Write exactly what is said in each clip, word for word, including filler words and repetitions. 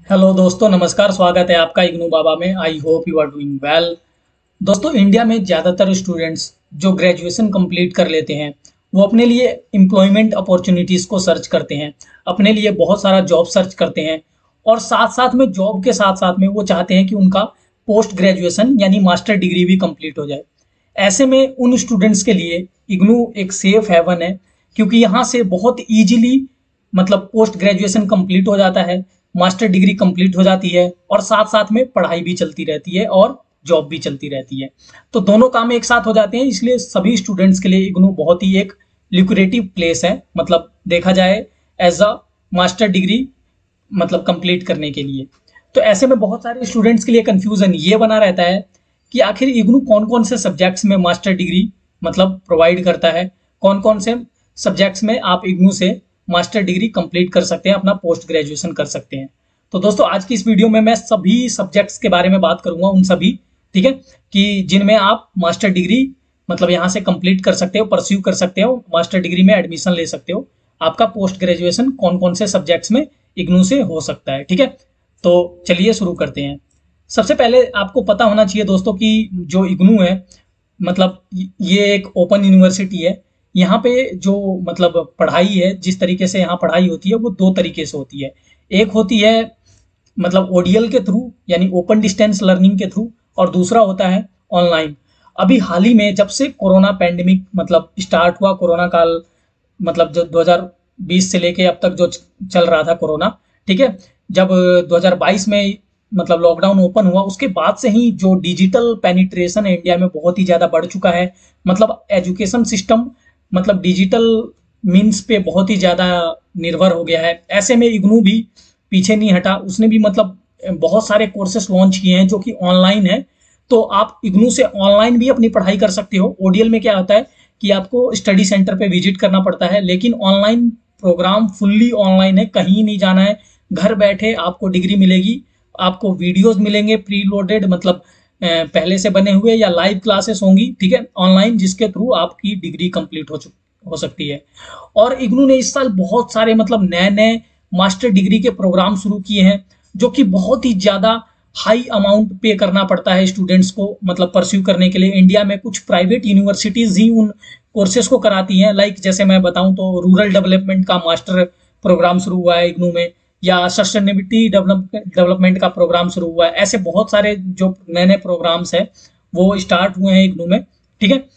Hello दोस्तों, नमस्कार। स्वागत है आपका इग्नू बाबा में। I hope you are doing well. दोस्तों, इंडिया में ज़्यादातर स्टूडेंट्स जो ग्रेजुएशन कंप्लीट कर लेते हैं वो अपने लिए एम्प्लॉयमेंट अपॉर्चुनिटीज़ को सर्च करते हैं, अपने लिए बहुत सारा जॉब सर्च करते हैं और साथ साथ में जॉब के साथ साथ में वो चाहते हैं कि उनका पोस्ट ग्रेजुएशन यानी मास्टर डिग्री भी कंप्लीट हो जाए। ऐसे में उन स्टूडेंट्स के लिए इग्नू एक सेफ हेवन है, क्योंकि यहाँ से बहुत ईजिली मतलब पोस्ट ग्रेजुएशन कंप्लीट हो जाता है, मास्टर डिग्री कंप्लीट हो जाती है और साथ साथ में पढ़ाई भी चलती रहती है और जॉब भी चलती रहती है। तो दोनों काम एक साथ हो जाते हैं, इसलिए सभी स्टूडेंट्स के लिए इग्नू बहुत ही एक लिक्रेटिव प्लेस है, मतलब देखा जाए एज अ मास्टर डिग्री मतलब कंप्लीट करने के लिए। तो ऐसे में बहुत सारे स्टूडेंट्स के लिए कंफ्यूजन ये बना रहता है कि आखिर इग्नू कौन कौन से सब्जेक्ट्स में मास्टर डिग्री मतलब प्रोवाइड करता है, कौन कौन से सब्जेक्ट्स में आप इग्नू से मास्टर डिग्री कंप्लीट कर सकते हैं, अपना पोस्ट ग्रेजुएशन कर सकते हैं। तो दोस्तों, आज की इस वीडियो में मैं सभी सब्जेक्ट्स के बारे में बात करूंगा, उन सभी, ठीक है, कि जिनमें आप मास्टर डिग्री मतलब यहाँ से कंप्लीट कर सकते हो, परस्यू कर सकते हो, मास्टर डिग्री में एडमिशन ले सकते हो। आपका पोस्ट ग्रेजुएशन कौन कौन से सब्जेक्ट्स में इग्नू से हो सकता है, ठीक है। तो चलिए शुरू करते हैं। सबसे पहले आपको पता होना चाहिए दोस्तों कि जो इग्नू है मतलब ये एक ओपन यूनिवर्सिटी है। यहाँ पे जो मतलब पढ़ाई है, जिस तरीके से यहाँ पढ़ाई होती है वो दो तरीके से होती है। एक होती है मतलब ओडीएल के थ्रू यानी ओपन डिस्टेंस लर्निंग के थ्रू, और दूसरा होता है ऑनलाइन। अभी हाल ही में जब से कोरोना पैंडेमिक मतलब स्टार्ट हुआ, कोरोना काल मतलब जो दो हज़ार बीस से लेके अब तक जो चल रहा था कोरोना, ठीक है, जब दो हज़ार बाईस में मतलब लॉकडाउन ओपन हुआ उसके बाद से ही जो डिजिटल पेनिट्रेशन इंडिया में बहुत ही ज़्यादा बढ़ चुका है। मतलब एजुकेशन सिस्टम मतलब डिजिटल मीन्स पे बहुत ही ज़्यादा निर्भर हो गया है। ऐसे में इग्नू भी पीछे नहीं हटा, उसने भी मतलब बहुत सारे कोर्सेस लॉन्च किए हैं जो कि ऑनलाइन है। तो आप इग्नू से ऑनलाइन भी अपनी पढ़ाई कर सकते हो। ओडीएल में क्या होता है कि आपको स्टडी सेंटर पे विजिट करना पड़ता है, लेकिन ऑनलाइन प्रोग्राम फुल्ली ऑनलाइन है, कहीं नहीं जाना है, घर बैठे आपको डिग्री मिलेगी। आपको वीडियोज मिलेंगे प्री लोडेड, मतलब पहले से बने हुए, या लाइव क्लासेस होंगी, ठीक है, ऑनलाइन, जिसके थ्रू आपकी डिग्री कंप्लीट हो हो सकती है। और इग्नू ने इस साल बहुत सारे मतलब नए नए मास्टर डिग्री के प्रोग्राम शुरू किए हैं, जो कि बहुत ही ज्यादा हाई अमाउंट पे करना पड़ता है स्टूडेंट्स को मतलब परस्यू करने के लिए। इंडिया में कुछ प्राइवेट यूनिवर्सिटीज ही उन कोर्सेज को कराती हैं। लाइक जैसे मैं बताऊं तो रूरल डेवलपमेंट का मास्टर प्रोग्राम शुरू हुआ है इग्नू में, या सस्टेनेबिलिटी डेवलपमेंट का प्रोग्राम शुरू हुआ है। ऐसे बहुत सारे जो नए नए प्रोग्राम्स है वो स्टार्ट हुए हैं इग्नू में, ठीक है।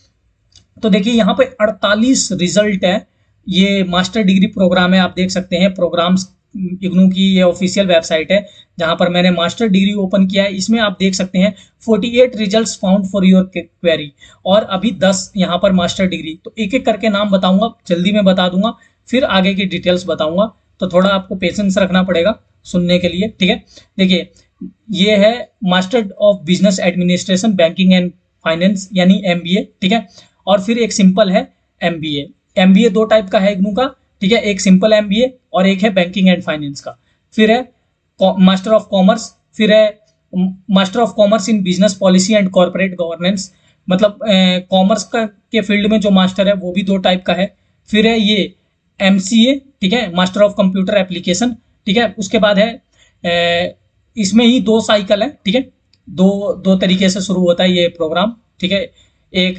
तो देखिए यहाँ पे अड़तालीस रिजल्ट है, ये मास्टर डिग्री प्रोग्राम है। आप देख सकते हैं प्रोग्राम्स, इग्नू की ये ऑफिशियल वेबसाइट है जहां पर मैंने मास्टर डिग्री ओपन किया है। इसमें आप देख सकते हैं अड़तालीस results found for your query, और अभी दस यहाँ पर मास्टर डिग्री। तो एक एक करके नाम बताऊंगा, जल्दी में बता दूंगा, फिर आगे की डिटेल्स बताऊंगा। तो थोड़ा आपको पेशेंस रखना पड़ेगा सुनने के लिए, ठीक है। देखिए ये है master of business administration banking and finance यानी एमबीए, ठीक है। और फिर एक सिंपल है एमबीए। एमबीए दो टाइप का है इग्नू का, ठीक है, एक सिंपल एमबीए और एक है बैंकिंग एंड फाइनेंस का। फिर है मास्टर ऑफ कॉमर्स, फिर है master of commerce in business policy and corporate governance, मतलब कॉमर्स का के फील्ड में जो मास्टर है वो भी दो टाइप का है। फिर है ये एमसीए, ठीक है, मास्टर ऑफ कंप्यूटर एप्लीकेशन, ठीक है। उसके बाद है ए, इसमें ही दो साइकिल है, ठीक है, दो दो तरीके से शुरू होता है ये प्रोग्राम, ठीक है। एक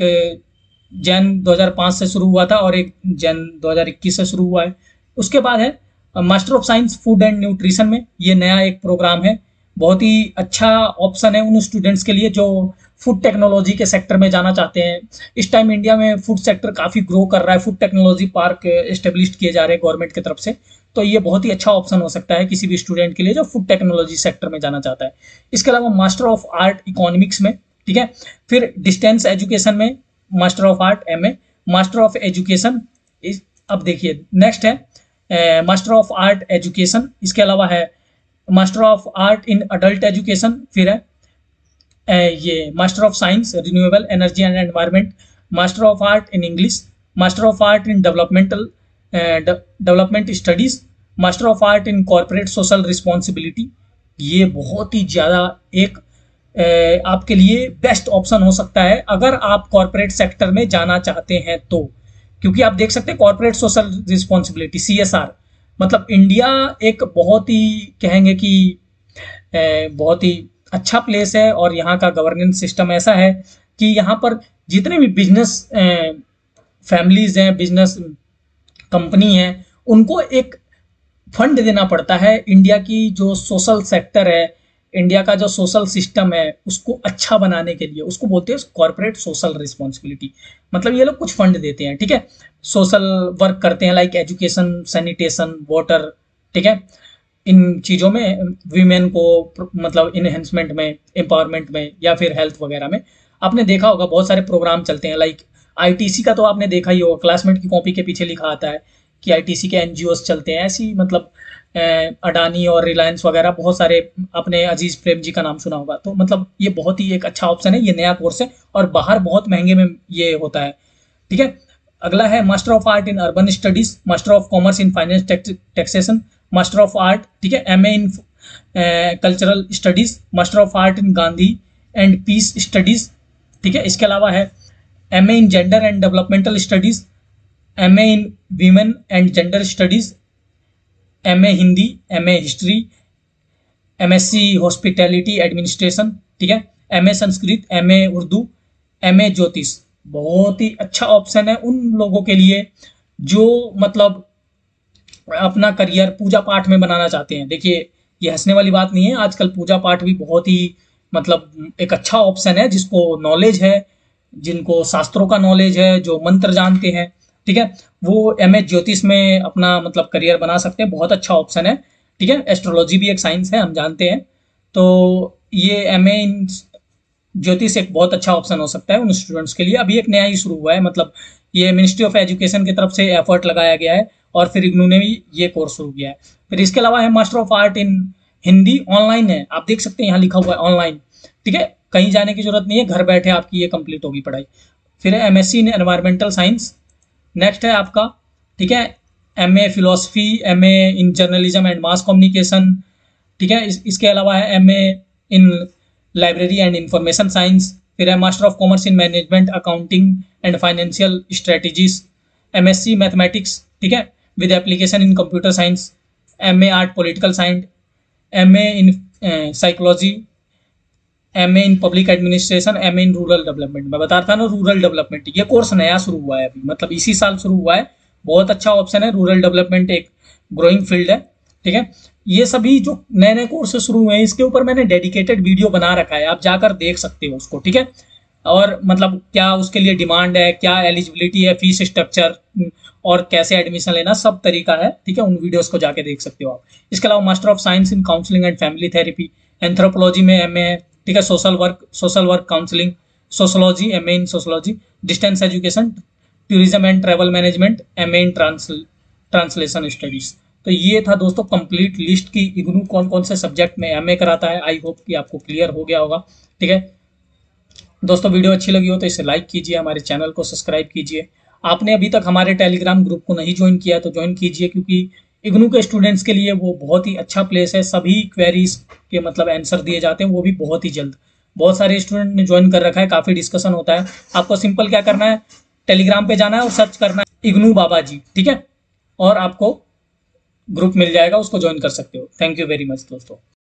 जैन दो हज़ार पाँच से शुरू हुआ था और एक जैन दो हज़ार इक्कीस से शुरू हुआ है। उसके बाद है master of science food and nutrition में, ये नया एक प्रोग्राम है। बहुत ही अच्छा ऑप्शन है उन स्टूडेंट्स के लिए जो फूड टेक्नोलॉजी के सेक्टर में जाना चाहते हैं। इस टाइम इंडिया में फूड सेक्टर काफ़ी ग्रो कर रहा है, फूड टेक्नोलॉजी पार्क एस्टेब्लिश किए जा रहे हैं गवर्नमेंट की तरफ से। तो ये बहुत ही अच्छा ऑप्शन हो सकता है किसी भी स्टूडेंट के लिए जो फूड टेक्नोलॉजी सेक्टर में जाना चाहता है। इसके अलावा मास्टर ऑफ आर्ट इकोनॉमिक्स में, ठीक है। फिर डिस्टेंस एजुकेशन में master of art MA, master of education. अब देखिए नेक्स्ट है मास्टर ऑफ आर्ट एजुकेशन। इसके अलावा है master of art in adult education. फिर है uh, ये master of science renewable energy and environment, master of art in English, master of art in developmental development studies, master of art in corporate social responsibility. ये बहुत ही ज़्यादा एक आपके लिए best option हो सकता है अगर आप कॉर्पोरेट सेक्टर में जाना चाहते हैं तो, क्योंकि आप देख सकते हैं कॉर्पोरेट सोशल रिस्पॉन्सिबिलिटी सीएसआर, मतलब इंडिया एक बहुत ही कहेंगे कि अ, बहुत ही अच्छा प्लेस है और यहाँ का गवर्नेंस सिस्टम ऐसा है कि यहाँ पर जितने भी बिजनेस फैमिलीज हैं, बिजनेस कंपनी है, उनको एक फंड देना पड़ता है। इंडिया की जो सोशल सेक्टर है, इंडिया का जो सोशल सिस्टम है, उसको अच्छा बनाने के लिए उसको बोलते हैं कॉर्पोरेट सोशल रिस्पॉन्सिबिलिटी। मतलब ये लोग कुछ फंड देते हैं, ठीक है, सोशल वर्क करते हैं, लाइक एजुकेशन, सैनिटेशन, वाटर, ठीक है, इन चीज़ों में वीमेन को मतलब इनहेंसमेंट में, एम्पावरमेंट में, या फिर हेल्थ वगैरह में। आपने देखा होगा बहुत सारे प्रोग्राम चलते हैं, लाइक आईटीसी का तो आपने देखा ही होगा, क्लासमेट की कॉपी के पीछे लिखा आता है कि आईटीसी के एनजीओस चलते हैं। ऐसी मतलब अ, अडानी और रिलायंस वगैरह बहुत सारे, अपने अजीज प्रेम जी का नाम सुना होगा। तो मतलब ये बहुत ही एक अच्छा ऑप्शन है, ये नया कोर्स है और बाहर बहुत महंगे में ये होता है, ठीक है। अगला है master of art in urban studies, master of commerce in finance taxation, master of art, ठीक है, MA in cultural studies, master of art in Gandhi and peace studies, ठीक है। इसके अलावा है MA in gender and developmental studies, MA in women and gender studies, MA Hindi, MA history, MSc hospitality administration, ठीक है, MA Sanskrit, MA Urdu, MA Jyotish. बहुत ही अच्छा option है उन लोगों के लिए जो मतलब अपना करियर पूजा पाठ में बनाना चाहते हैं। देखिए, ये हंसने वाली बात नहीं है, आजकल पूजा पाठ भी बहुत ही मतलब एक अच्छा ऑप्शन है। जिसको नॉलेज है, जिनको शास्त्रों का नॉलेज है, जो मंत्र जानते हैं, ठीक है, वो एम ए ज्योतिष में अपना मतलब करियर बना सकते हैं। बहुत अच्छा ऑप्शन है, ठीक है। एस्ट्रोलॉजी भी एक साइंस है, हम जानते हैं। तो ये एम ए इन ज्योतिष एक बहुत अच्छा ऑप्शन हो सकता है उन स्टूडेंट्स के लिए। अभी एक नया ही शुरू हुआ है, मतलब ये मिनिस्ट्री ऑफ एजुकेशन की तरफ से एफर्ट लगाया गया है और फिर इग्नू ने भी ये कोर्स शुरू किया है। फिर इसके अलावा है master of art in Hindi, online है, आप देख सकते हैं यहाँ लिखा हुआ है ऑनलाइन, ठीक है, कहीं जाने की जरूरत नहीं है, घर बैठे आपकी ये कंप्लीट होगी पढ़ाई। फिर है MSc in environmental science. Next है आपका, ठीक है, M A philosophy, M A in journalism and mass communication, ठीक है। इस, इसके अलावा है M A in library and information science. फिर है master of commerce in management accounting and financial strategies, MSc mathematics, ठीक है, with application in computer science, M A art political science, M A in psychology, M A in public administration, M A in rural development. मैं बता रहा था ना, rural development ये course नया शुरू हुआ है अभी, मतलब इसी साल शुरू हुआ है। बहुत अच्छा ऑप्शन है, रूरल डेवलपमेंट एक ग्रोइंग फील्ड है, ठीक है। ये सभी जो नए नए कोर्स शुरू हुए हैं, इसके ऊपर मैंने डेडिकेटेड वीडियो बना रखा है, आप जाकर देख सकते हो उसको, ठीक है। और मतलब क्या उसके लिए डिमांड है, क्या एलिजिबिलिटी है, फीस स्ट्रक्चर और कैसे एडमिशन लेना, सब तरीका है, ठीक है। उन वीडियोस को जाके देख सकते हो आप। इसके अलावा master of science in counselling and family therapy, anthropology में एम ए है, ठीक है, social work, social work counselling, sociology, M A in sociology, distance education, tourism and travel management, M A in translation studies. तो ये था दोस्तों complete list की इग्नू कौन कौन से सब्जेक्ट में एम ए कराता है। आई होप कि आपको क्लियर हो गया होगा, ठीक है दोस्तों। वीडियो अच्छी लगी हो तो इसे लाइक कीजिए, हमारे चैनल को सब्सक्राइब कीजिए। आपने अभी तक हमारे टेलीग्राम ग्रुप को नहीं ज्वाइन किया तो ज्वाइन कीजिए, क्योंकि इग्नू के स्टूडेंट्स के लिए वो बहुत ही अच्छा प्लेस है। सभी क्वेरीज के मतलब आंसर दिए जाते हैं, वो भी बहुत ही जल्द। बहुत सारे स्टूडेंट ने ज्वाइन कर रखा है, काफ़ी डिस्कशन होता है। आपको सिंपल क्या करना है, टेलीग्राम पे जाना है और सर्च करना है इग्नू बाबा जी, ठीक है, और आपको ग्रुप मिल जाएगा, उसको ज्वाइन कर सकते हो। थैंक यू वेरी मच दोस्तों।